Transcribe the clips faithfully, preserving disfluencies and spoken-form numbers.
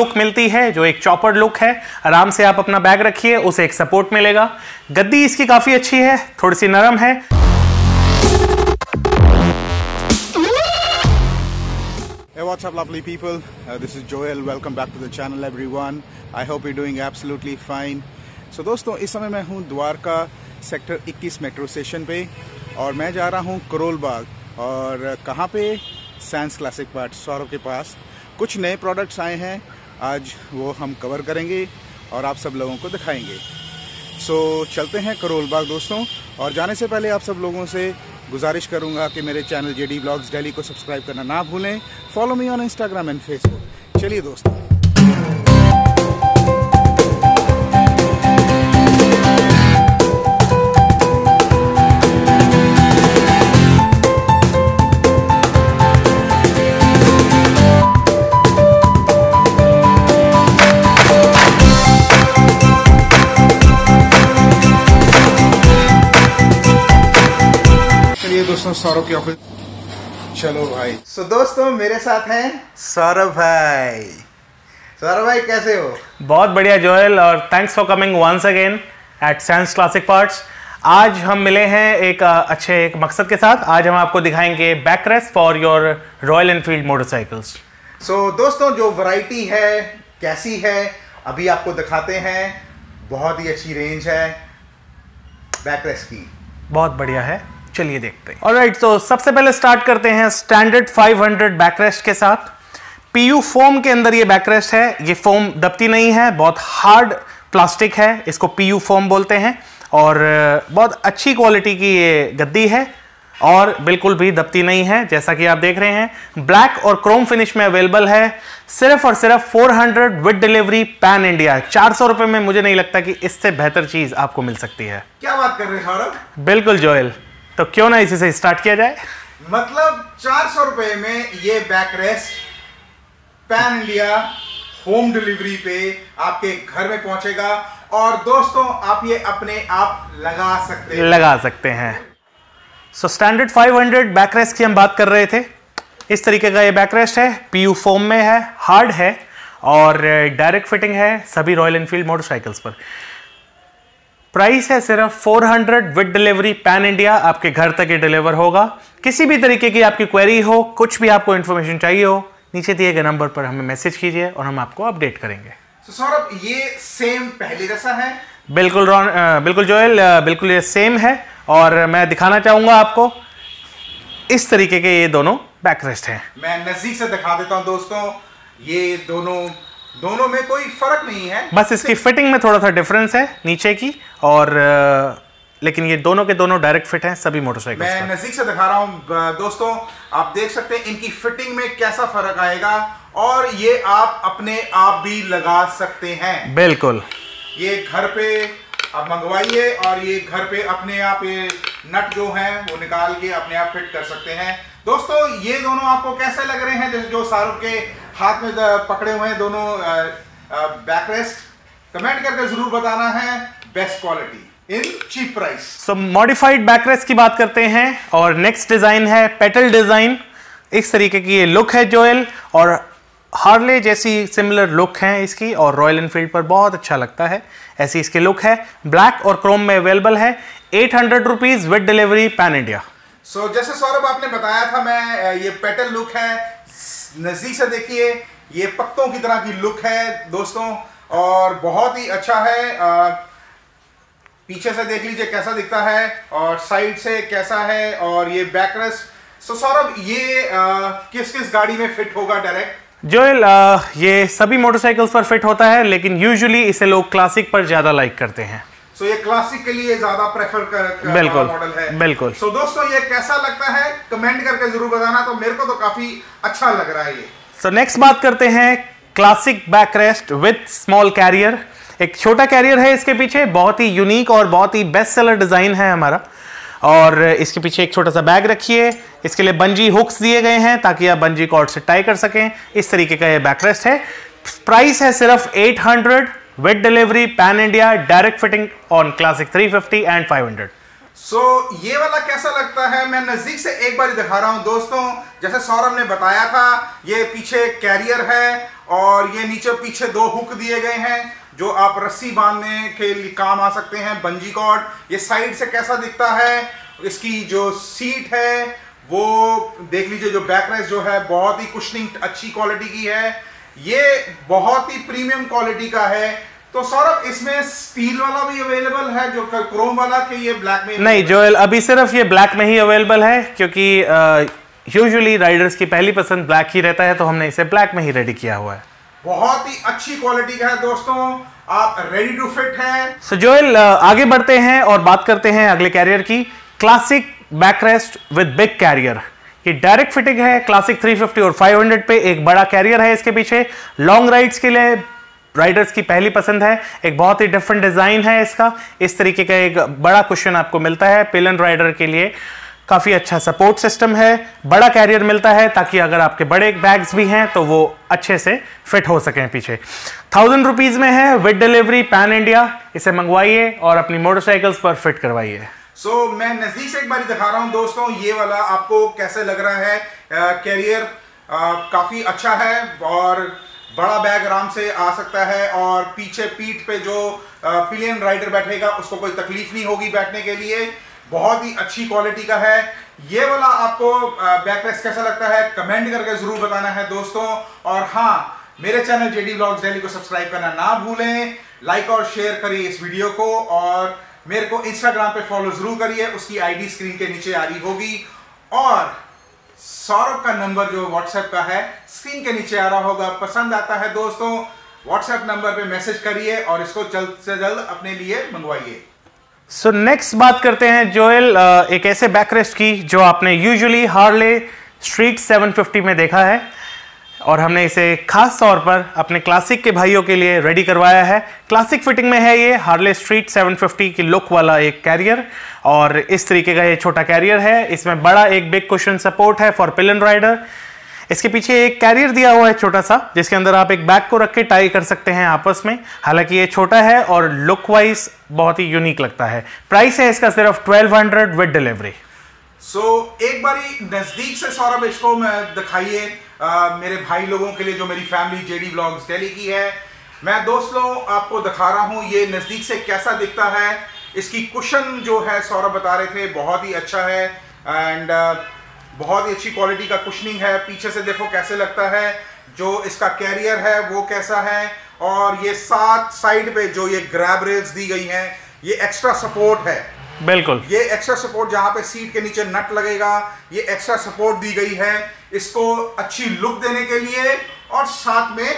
Look मिलती है जो एक चॉपर लुक है। आराम से आप अपना बैग रखिए, उसे एक सपोर्ट मिलेगा। गद्दी इसकी काफी अच्छी है, थोड़ी सी नरम है। Hey, what's up lovely people? Uh, this is Joel. Welcome back to the channel everyone. I hope you're doing absolutely fine. So दोस्तों, इस समय मैं हूँ द्वारका सेक्टर इक्कीस मेट्रो स्टेशन पे और मैं जा रहा हूँ करोल बाग। और कहाँ पे? सैंस क्लासिक पार्ट्स सौरभ के पास कुछ नए प्रोडक्ट्स आए हैं, आज वो हम कवर करेंगे और आप सब लोगों को दिखाएंगे। सो so, चलते हैं करोल बाग दोस्तों। और जाने से पहले आप सब लोगों से गुजारिश करूंगा कि मेरे चैनल जेडी ब्लॉग्स दिल्ली को सब्सक्राइब करना ना भूलें। Follow me on Instagram and Facebook. चलिए दोस्तों, दोस्तों सौरभ के ऑफिस। चलो भाई। सो so, दोस्तों मेरे साथ हैं सौरभ भाई। सौरभ भाई कैसे हो? बहुत बढ़िया जोएल, और thanks for coming once again at Sans Classic Parts. आज हम मिले हैं एक अच्छे एक मकसद के साथ। आज हम आपको दिखाएंगे backrest for your Royal Enfield motorcycles. So दोस्तों, जो वैरायटी है कैसी है अभी आपको दिखाते हैं। बहुत ही अच्छी रेंज है बैकरेस्ट की, बहुत बढ़िया है। चलिए देखते हैं। ऑलराइट, तो सबसे पहले स्टार्ट करते हैं स्टैंडर्ड पाँच सौ बैकरेस्ट के साथ। पीयू फोम के अंदर ये बैकरेस्ट है। ये फोम दबती नहीं है, बहुत हार्ड प्लास्टिक है, इसको पीयू फोम बोलते हैं। और बहुत अच्छी क्वालिटी की ये गद्दी है और बिल्कुल भी दबती नहीं है, जैसा कि आप देख रहे हैं। ब्लैक और क्रोम फिनिश में अवेलेबल है, सिर्फ और सिर्फ चार सौ विद डिलीवरी पैन इंडिया। चार सौ रुपए में मुझे नहीं लगता कि इससे बेहतर चीज आपको मिल सकती है। क्या बात कर रहे हैं सौरभ? बिल्कुल जोएल, तो क्यों ना इसी से स्टार्ट किया जाए। मतलब चार सौ रुपए में ये backrest pan India home delivery पे आपके घर में पहुंचेगा। और दोस्तों, आप ये अपने आप लगा सकते हैं लगा सकते हैं सो स्टैंडर्ड पाँच सौ बैकरेस्ट की हम बात कर रहे थे। इस तरीके का ये बैकरेस्ट है, पीयू फोम में है, हार्ड है और डायरेक्ट फिटिंग है सभी रॉयल एनफील्ड मोटरसाइकिल्स पर। प्राइस है सिर्फ चार सौ विद डिलीवरी पैन इंडिया। आपके घर तक ये डिलीवर होगा। किसी भी तरीके की आपकी क्वेरी हो, कुछ भी आपको इन्फॉर्मेशन चाहिए हो, नीचे दिए गए नंबर पर हमें मैसेज कीजिए और हम आपको अपडेट करेंगे। so, सौरभ, ये सेम पहले जैसा है? बिल्कुल रॉन, बिल्कुल जोएल, बिल्कुल ये सेम है। और मैं दिखाना चाहूंगा आपको, इस तरीके के ये दोनों बैकरेस्ट हैं। मैं नजदीक से दिखा देता हूं दोस्तों। ये दोनों दोनों में कोई फर्क नहीं है, बस इसकी फिटिंग में थोड़ा सा डिफरेंस है नीचे की। और लेकिन ये दोनों के दोनों डायरेक्ट फिट हैं सभी मोटरसाइकिल। मैं नजदीक से दिखा रहा हूं दोस्तों, आप देख सकते हैं इनकी फिटिंग में कैसा फर्क आएगा। और ये आप अपने आप भी लगा सकते हैं। बिल्कुल, ये घर पे आप मंगवाइए और ये घर पे अपने आप ये नट जो है वो निकाल के अपने आप फिट कर सकते हैं। दोस्तों, ये दोनों आपको कैसे लग रहे हैं? जैसे जो शाहरुख के हाथ में पकड़े हुए हैं दोनों बैकरेस्ट, कमेंट करके जरूर बताना है। Best quality in cheap price. So modified backrest की बात करते हैं और नेक्स्ट डिजाइन है पेटल डिजाइन। इस तरीके की ये लुक है जोएल, और हार्ले जैसी सिमिलर लुक है इसकी, और रॉयल एनफील्ड पर बहुत अच्छा लगता है, ऐसी इसकी लुक है। ब्लैक और क्रोम में अवेलेबल है। Eight hundred rupees with delivery pan India. So जैसे सौरभ आपने बताया था, मैं ये पेटल लुक है, नजदीक से देखिए, ये पत्तों की तरह की लुक है दोस्तों, और बहुत ही अच्छा है। आ, पीछे से देख लीजिए कैसा दिखता है और साइड से कैसा है। और ये बैकरेस्ट। सो सौरभ, ये आ, किस किस गाड़ी में फिट होगा डायरेक्ट? जोएल, ये सभी मोटरसाइकिल्स पर फिट होता है, लेकिन यूजुअली इसे लोग क्लासिक पर ज्यादा लाइक करते हैं। सो so, ये क्लासिक के लिए ज्यादा प्रेफर कर, कर बिल्कुल मॉडल है। बिल्कुल। सो so, दोस्तों, ये कैसा लगता है कमेंट करके जरूर बताना। तो मेरे को तो काफी अच्छा लग रहा है ये। सो so, नेक्स्ट बात करते हैं classic backrest with small carrier. एक छोटा कैरियर है इसके पीछे, बहुत ही यूनिक और बहुत ही बेस्ट सेलर डिजाइन है हमारा। और इसके पीछे एक छोटा सा बैग रखिए। इसके लिए बंजी हुक्स दिए गए हैं ताकि आप बंजी कॉर्ड से टाई कर सकें। इस तरीके का ये बैकरेस्ट है। प्राइस है सिर्फ eight hundred with delivery pan India, direct fitting on classic three fifty and five hundred. So so, ये वाला कैसा लगता है? मैं नजदीक से एक बार दिखा रहा हूं दोस्तों। जैसे सौरभ ने बताया था, ये पीछे कैरियर है और ये नीचे पीछे दो हुक दिए गए हैं जो आप रस्सी बांधने के लिए काम आ सकते हैं, बंजी कॉर्ड। ये साइड से कैसा दिखता है, इसकी जो सीट है वो देख लीजिए, जो बैकरेस्ट जो है बहुत ही कुशनिंग अच्छी क्वालिटी की है, ये बहुत ही प्रीमियम क्वालिटी का है। तो सौरभ, इसमें स्टील वाला भी अवेलेबल है जो क्रोम वाला, कि ये ब्लैक में? नहीं जोएल, अभी सिर्फ ये ब्लैक में ही अवेलेबल है, क्योंकि यूजुअली राइडर्स की पहली पसंद ब्लैक ही रहता है, तो हमने इसे ब्लैक में ही रेडी किया हुआ है। बहुत ही अच्छी क्वालिटी का है दोस्तों, आप रेडी टू फिट है। सो जोएल, आगे बढ़ते हैं और बात करते हैं अगले कैरियर की, classic backrest with big carrier. ये डायरेक्ट फिटिंग है, क्लासिक थ्री फिफ्टी और फाइव हंड्रेड पे एक बड़ा कैरियर है इसके पीछे। लॉन्ग राइड्स के लिए राइडर्स की पहली पसंद है, एक बहुत ही डिफरेंट डिजाइन है इसका। इस तरीके का एक बड़ा कुशन आपको मिलता है पिलियन राइडर के लिए। काफी अच्छा सपोर्ट सिस्टम है, बड़ा कैरियर मिलता है ताकि अगर आपके बड़े बैग्स भी हैं तो वो अच्छे से फिट हो सकें पीछे। थाउजेंड रुपीज में है, विद डिलीवरी पैन इंडिया। इसे मंगवाइए और अपनी मोटरसाइकिल्स पर फिट करवाइए। सो so, मैं नजदीक से एक बार दिखा रहा हूं दोस्तों, ये वाला आपको कैसे लग रहा है। कैरियर काफी अच्छा है और बड़ा बैग आराम से आ सकता है, और पीछे पीठ पे जो पिलियन राइडर बैठेगा उसको कोई तकलीफ नहीं होगी बैठने के लिए। बहुत ही अच्छी क्वालिटी का है। ये वाला आपको बैकरेस्ट कैसा लगता है कमेंट करके जरूर बताना है दोस्तों। और हाँ, मेरे चैनल जेडी व्लॉग्स दिल्ली को सब्सक्राइब करना ना भूलें, लाइक और शेयर करिए इस वीडियो को, और मेरे को इंस्टाग्राम पे फॉलो जरूर करिए, उसकी आईडी स्क्रीन के नीचे आ रही होगी। और सौरभ का नंबर जो व्हाट्सएप का है स्क्रीन के नीचे आ रहा होगा। पसंद आता है दोस्तों, व्हाट्सएप नंबर पे मैसेज करिए और इसको जल्द से जल्द अपने लिए मंगवाइए। सो so, नेक्स्ट बात करते हैं जोएल एक ऐसे बैकरेस्ट की जो आपने usually Harley Street seven fifty में देखा है, और हमने इसे खास तौर पर अपने क्लासिक के भाइयों के लिए रेडी करवाया है। क्लासिक फिटिंग में है ये हार्ले स्ट्रीट सेवन फिफ्टी की लुक वाला एक कैरियर, और इस तरीके का ये छोटा कैरियर है। इसमें बड़ा एक बिग कुशन सपोर्ट है फॉर पिलियन राइडर। इसके पीछे एक कैरियर दिया हुआ है छोटा सा, जिसके अंदर आप एक बैग को रख के टाई कर सकते हैं आपस में। हालांकि ये छोटा है और लुक वाइज बहुत ही यूनिक लगता है। प्राइस है इसका सिर्फ twelve hundred with delivery. So so, एक बारी नजदीक से सौरभ इसको मैं दिखाइए मेरे भाई लोगों के लिए, जो मेरी फैमिली जेडी व्लॉग्स दिल्ली की है। मैं दोस्तों आपको दिखा रहा हूँ ये नजदीक से कैसा दिखता है। इसकी कुशन जो है सौरभ बता रहे थे बहुत ही अच्छा है, एंड बहुत ही अच्छी क्वालिटी का कुशनिंग है। पीछे से देखो कैसे लगता है, जो इसका कैरियर है वो कैसा है, और ये सात साइड पे जो ये ग्रैब रेल्स दी गई हैं, ये एक्स्ट्रा सपोर्ट है। बिल्कुल, ये एक्स्ट्रा सपोर्ट जहां पे सीट के नीचे नट लगेगा, ये एक्स्ट्रा सपोर्ट दी गई है इसको अच्छी लुक देने के लिए, और साथ में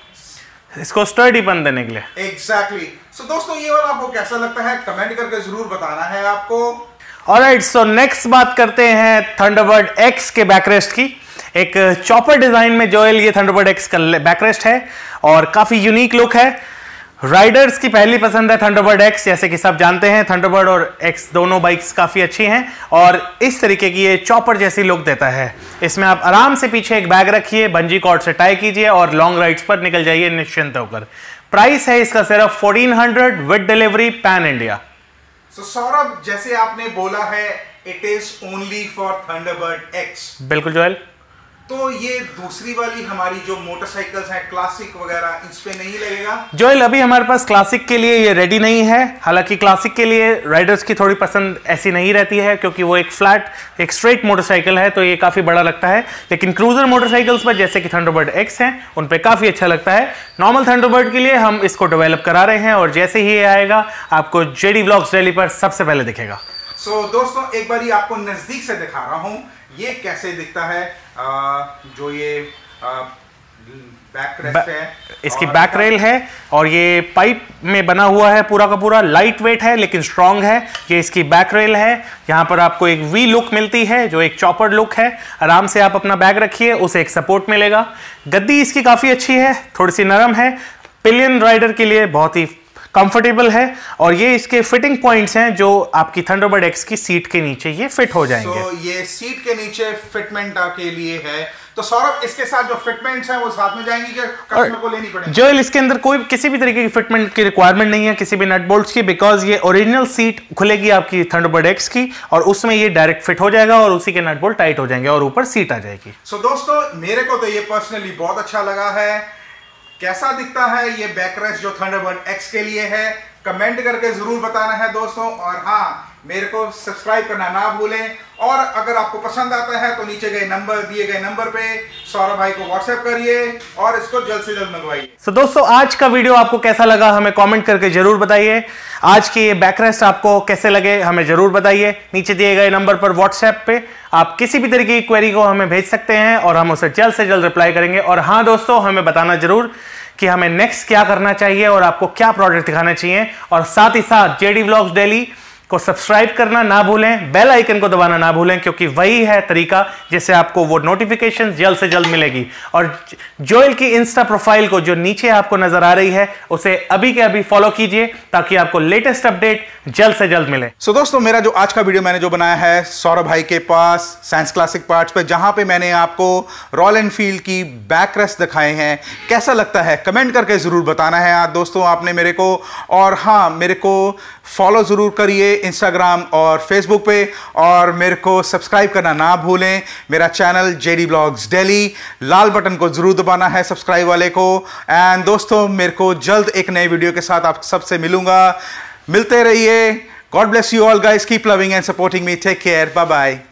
इसको स्टर्डीपन देने के लिए। एग्जैक्टली। सो दोस्तों, ये वाला आपको कैसा लगता है कमेंट करके जरूर बताना है आपको। ऑलराइट, सो नेक्स्ट बात करते हैं थंडरबर्ड एक्स के बैकरेस्ट की। एक चॉपर डिजाइन में जोएल ये थंडरबर्ड एक्स का बैकरेस्ट है, और काफी यूनिक लुक है। राइडर्स की पहली पसंद है थंडरबर्ड एक्स, जैसे कि सब जानते हैं थंडरबर्ड और एक्स दोनों बाइक्स काफी अच्छी हैं, और इस तरीके की ये चॉपर जैसी लुक देता है। इसमें आप आराम से पीछे एक बैग रखिए, बंजी कॉर्ड से टाई कीजिए और लॉन्ग राइड्स पर निकल जाइए निश्चिंत होकर। प्राइस है इसका सिर्फ fourteen hundred with delivery pan India. So, Saurabh, जैसे आपने बोला है it is only for Thunderbird X. बिल्कुल जोएल। तो ये दूसरी वाली हमारी जो मोटरसाइकिल्स हैं क्लासिक वगैरह, इस पे नहीं लगेगा जोएल? अभी हमारे पास क्लासिक के लिए ये रेडी नहीं है। हालांकि क्लासिक के लिए राइडर्स की थोड़ी पसंद ऐसी नहीं रहती है, क्योंकि वो एक फ्लैट एक स्ट्रेट मोटरसाइकिल है, तो ये काफी बड़ा लगता है। लेकिन क्रूजर मोटरसाइकिल्स पर जैसे कि थंडरबर्ड एक्स हैं, उन पे काफी अच्छा लगता है। नॉर्मल थंडरबर्ड के लिए हम इसको डेवलप करा रहे हैं, और जैसे ही ये आएगा आपको जेडी व्लॉग्स दिल्ली पर सबसे पहले दिखेगा। सो so, दोस्तों, एक बार आपको नजदीक से दिखा रहा हूं ये कैसे दिखता है। आ, जो ये बैक रेस्ट है, इसकी बैक रेल है, और ये पाइप में बना हुआ है पूरा का पूरा। लाइट वेट है लेकिन स्ट्रांग है। ये इसकी बैक रेल है। यहाँ पर आपको एक वी लुक मिलती है जो एक चॉपर लुक है। आराम से आप अपना बैग रखिए, उसे एक सपोर्ट मिलेगा। गद्दी इसकी काफी अच्छी है, थोड़ी सी नरम है। पिलियन राइडर के लिए बहुत ही कंफर्टेबल है, और ये इसके फिटिंग पॉइंट्स हैं जो आपकी थंडरबर्ड एक्स की सीट के नीचे ये फिट हो जाएंगे। so, ये सीट के नीचे फिटमेंट के लिए है। तो सौरभ, इसके साथ जो फिटमेंट्स हैं वो साथ में जाएंगी कि कस्टमर को लेनी पड़ेगी? जोएल, इसके अंदर कोई किसी भी तरीके की फिटमेंट की रिक्वायरमेंट नहीं है, किसी भी नट बोल्ट्स की, बिकॉज ये ओरिजिनल सीट खुलेगी आपकी थंडरबर्ड एक्स की, और उसमें ये डायरेक्ट फिट हो जाएगा और उसी के नट बोल्ट टाइट हो जाएंगे और ऊपर सीट आ जाएगी। सो so, दोस्तों, मेरे को तो ये पर्सनली बहुत अच्छा लगा है। कैसा दिखता है ये बैकरेस्ट जो थंडरबर्ड एक्स के लिए है, कमेंट करके जरूर बताना है दोस्तों। और हाँ, मेरे को सब्सक्राइब करना ना भूलें। और अगर आपको पसंद आता है तो नीचे गए नंबर दिए गए नंबर पे सौरभ भाई को व्हाट्सएप करिए और इसको जल्द से जल्द मंगवाइए। सो so, दोस्तों आज का वीडियो आपको कैसा लगा हमें कमेंट करके जरूर बताइए। आज के ये बैकरेस्ट आपको कैसे लगे हमें जरूर बताइए। नीचे दिए गए नंबर पर व्हाट्सएप पे आप किसी भी तरीके की क्वेरी को हमें भेज सकते हैं और हम उसे जल्द से जल्द रिप्लाई करेंगे। और हाँ दोस्तों, हमें बताना जरूर कि हमें नेक्स्ट क्या करना चाहिए और आपको क्या प्रोडक्ट दिखाना चाहिए। और साथ ही साथ जेडी व्लॉग्स डेली को सब्सक्राइब करना ना भूलें, बेल आइकन को दबाना ना भूलें, क्योंकि वही है तरीका जिससे आपको वो नोटिफिकेशन जल्द से जल्द मिलेगी। और जोएल की इंस्टा प्रोफाइल को जो नीचे आपको नजर आ रही है उसे अभी के अभी फॉलो कीजिए ताकि आपको लेटेस्ट अपडेट जल्द से जल्द मिले। सो so, दोस्तों मेरा जो आज का वीडियो मैंने जो बनाया है सौरभ भाई के पास साइंस क्लासिक पार्ट्स पे, जहां पे मैंने आपको रॉयल एनफील्ड की बैकरेस्ट दिखाए हैं, कैसा लगता है कमेंट करके जरूर बताना है आज दोस्तों आपने मेरे को। और हाँ, मेरे को फॉलो जरूर करिए इंस्टाग्राम और फेसबुक पे, और मेरे को सब्सक्राइब करना ना भूलें मेरा चैनल जेडी व्लॉग्स डेली। लाल बटन को जरूर दबाना है सब्सक्राइब वाले को। एंड दोस्तों मेरे को जल्द एक नए वीडियो के साथ आप सबसे मिलूंगा। मिलते रहिए। God bless you all guys, keep loving and supporting me, take care, bye bye.